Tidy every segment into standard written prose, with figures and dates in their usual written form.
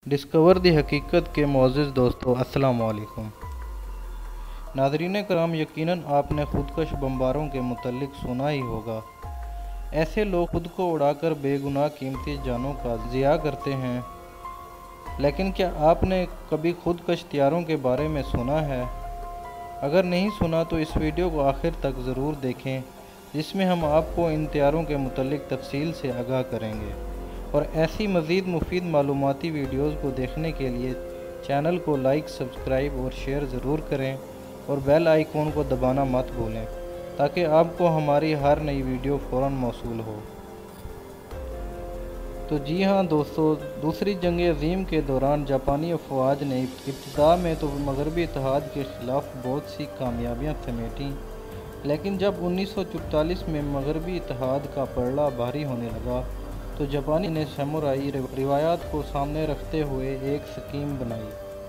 Discover दी हकीकत के मोअज़्ज़िज़ दोस्तों, अस्सलाम वालेकुम। नाज़रीन कराम, यकीनन आपने खुदकश बमबारों के मुतल्लिक सुना ही होगा। ऐसे लोग खुद को उड़ाकर बेगुनाह कीमती जानों का ज़िया करते हैं, लेकिन क्या आपने कभी खुदकश तैयारों के बारे में सुना है? अगर नहीं सुना तो इस वीडियो को आखिर तक ज़रूर देखें, जिसमें हम आपको इन तैयारों के मुतल्लिक तफसील से आगाह करेंगे। और ऐसी मज़ीद मुफीद मालूमाती वीडियोज़ को देखने के लिए चैनल को लाइक, सब्सक्राइब और शेयर ज़रूर करें और बेल आइकॉन को दबाना मत भूलें, ताकि आपको हमारी हर नई वीडियो फ़ौरन मौसूल हो। तो जी हाँ दोस्तों, दूसरी जंग अज़ीम के दौरान जापानी अफवाज ने इब्तिदा में तो मगरबी इत्तेहाद के ख़िलाफ़ बहुत सी कामयाबियाँ समेटीं, लेकिन जब 1944 में मगरबी इत्तेहाद का पलड़ा भारी होने लगा तो जापानी ने सामुराई रिवायात को सामने रखते हुए एक स्कीम बनाई।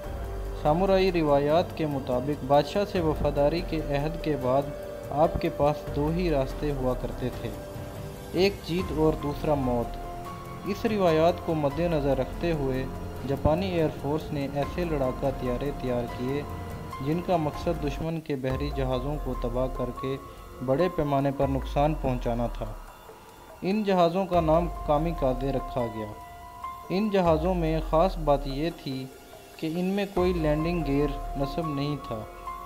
सामुराई रिवायात के मुताबिक बादशाह से वफादारी के अहद के बाद आपके पास दो ही रास्ते हुआ करते थे, एक जीत और दूसरा मौत। इस रिवायात को मद्देनज़र रखते हुए जापानी एयरफोर्स ने ऐसे लड़ाका तैयारे तैयार किए जिनका मकसद दुश्मन के बहरी जहाज़ों को तबाह करके बड़े पैमाने पर नुकसान पहुंचाना था। इन जहाज़ों का नाम कामिकाज़े रखा गया। इन जहाज़ों में ख़ास बात यह थी कि इनमें कोई लैंडिंग गियर नस्ब नहीं था,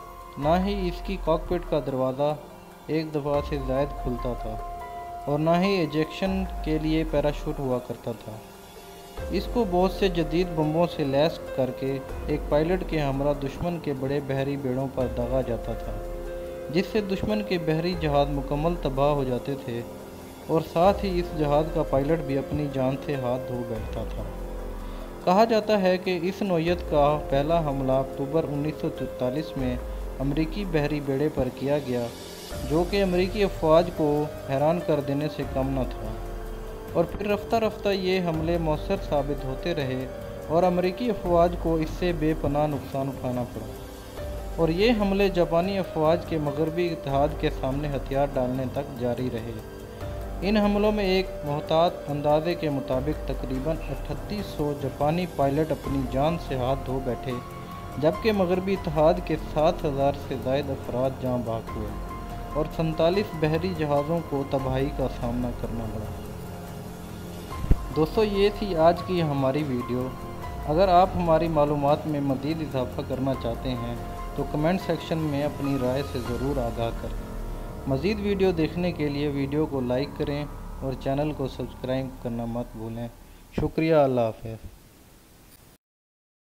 ना ही इसकी कॉकपिट का दरवाज़ा एक दफ़ा से ज़ायद खुलता था और ना ही एजेक्शन के लिए पैराशूट हुआ करता था। इसको बहुत से जदीद बम्बों से लैस करके एक पायलट के हमरा दुश्मन के बड़े बहरी बेड़ों पर दागा जाता था, जिससे दुश्मन के बहरी जहाज़ मुकम्मल तबाह हो जाते थे और साथ ही इस जहाज़ का पायलट भी अपनी जान से हाथ धो बैठता था। कहा जाता है कि इस नौयत का पहला हमला अक्टूबर 1944 में अमरीकी बहरी बेड़े पर किया गया, जो कि अमरीकी अफवाज को हैरान कर देने से कम न था। और फिर रफ्ता रफ्ता ये हमले मौसर साबित होते रहे और अमरीकी अफवाज को इससे बेपनाह नुकसान उठाना पड़ा, और ये हमले जापानी अफवाज के मगरबी इत्तेहाद के सामने हथियार डालने तक जारी रहे। इन हमलों में एक मोहतात अंदाजे के मुताबिक तकरीबन 3800 जापानी पायलट अपनी जान से हाथ धो बैठे, जबकि मगरबी इत्तेहाद के 7000 से ज़ायद अफराद जाँ बहक हुए और 47 बहरी जहाज़ों को तबाही का सामना करना पड़ा। दोस्तों, ये थी आज की हमारी वीडियो। अगर आप हमारी मालूमात में मज़ीद इजाफ़ा करना चाहते हैं तो कमेंट सेक्शन में अपनी राय से ज़रूर आगाह करें। मज़ीद वीडियो देखने के लिए वीडियो को लाइक करें और चैनल को सब्सक्राइब करना मत भूलें। शुक्रिया। अल्लाह हाफ़िज़।